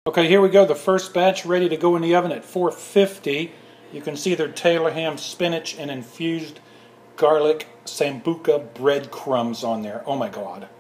Okay, here we go. The first batch ready to go in the oven at 450. You can see their Taylor ham, spinach, and infused garlic Sambuca breadcrumbs on there. Oh my God.